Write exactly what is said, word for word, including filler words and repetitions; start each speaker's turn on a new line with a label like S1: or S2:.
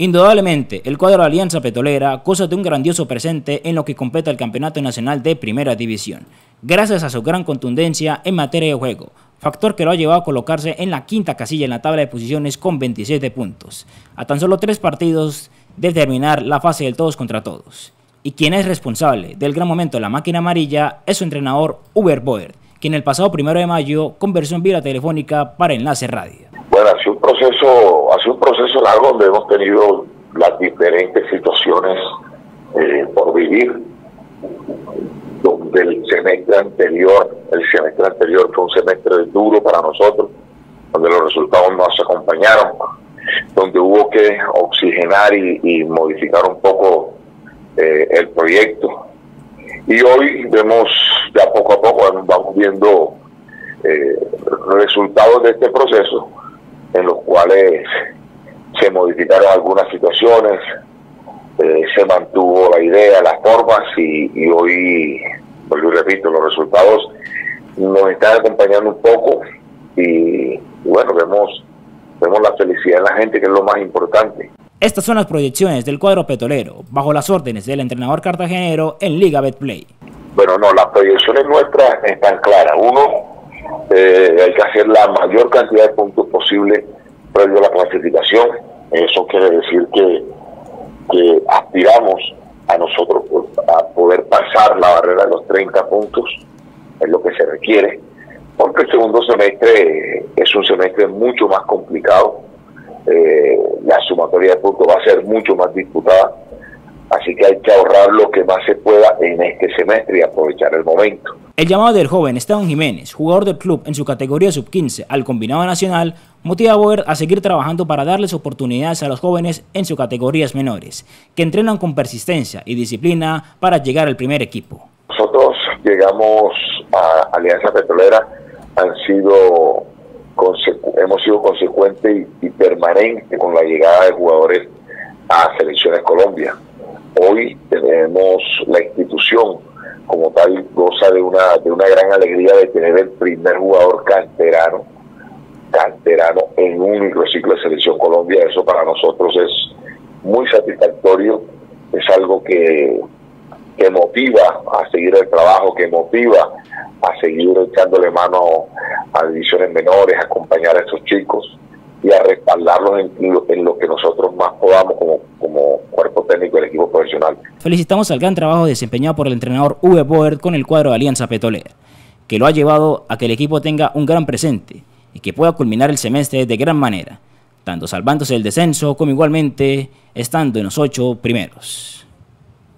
S1: Indudablemente, el cuadro de Alianza Petrolera goza de un grandioso presente en lo que completa el Campeonato Nacional de Primera División, gracias a su gran contundencia en materia de juego, factor que lo ha llevado a colocarse en la quinta casilla en la tabla de posiciones con veintisiete puntos, a tan solo tres partidos de terminar la fase del todos contra todos. Y quien es responsable del gran momento de la máquina amarilla es su entrenador Uber Boer, quien el pasado primero de mayo conversó en vía telefónica para Enlace Radio.
S2: Bueno, ha sido un proceso, ha sido un proceso largo donde hemos tenido las diferentes situaciones eh, por vivir, donde el semestre anterior, el semestre anterior fue un semestre duro para nosotros, donde los resultados nos acompañaron, donde hubo que oxigenar y, y modificar un poco eh, el proyecto. Y hoy vemos, ya poco a poco vamos viendo eh, resultados de este proceso, en los cuales se modificaron algunas situaciones, eh, se mantuvo la idea, las formas, y, y hoy, vuelvo y repito, los resultados nos están acompañando un poco, y, y bueno, vemos, vemos la felicidad en la gente, que es lo más importante.
S1: Estas son las proyecciones del cuadro petrolero, bajo las órdenes del entrenador cartagenero en Liga Betplay.
S2: Bueno, no, las proyecciones nuestras están claras. Uno, eh, hay que hacer la mayor cantidad de puntos posible previo a la clasificación. Eso quiere decir que, que aspiramos a nosotros a poder pasar la barrera de los treinta puntos, es lo que se requiere, porque el segundo semestre es un semestre mucho más complicado. Eh, la sumatoria de puntos va a ser mucho más disputada, así que hay que ahorrar lo que más se pueda en este semestre y aprovechar el momento.
S1: El llamado del joven Esteban Jiménez, jugador del club en su categoría sub quince al combinado nacional, motiva a Boer a seguir trabajando para darles oportunidades a los jóvenes en sus categorías menores, que entrenan con persistencia y disciplina para llegar al primer equipo.
S2: Nosotros llegamos a Alianza Petrolera, han sido hemos sido consecuentes y, y permanentes con la llegada de jugadores a Selecciones Colombia. Hoy tenemos la institución como tal, goza de una de una gran alegría de tener el primer jugador canterano canterano en un microciclo de Selección Colombia. Eso para nosotros es muy satisfactorio, es algo que, que motiva a seguir el trabajo, que motiva a seguir echándole mano a divisiones menores, a acompañar a estos chicos y a respaldarlos en lo, en lo que nosotros más podamos como, como cuerpo técnico del equipo profesional.
S1: Felicitamos al gran trabajo desempeñado por el entrenador Uwe Boer con el cuadro de Alianza Petrolera, que lo ha llevado a que el equipo tenga un gran presente y que pueda culminar el semestre de gran manera, tanto salvándose el descenso como igualmente estando en los ocho primeros.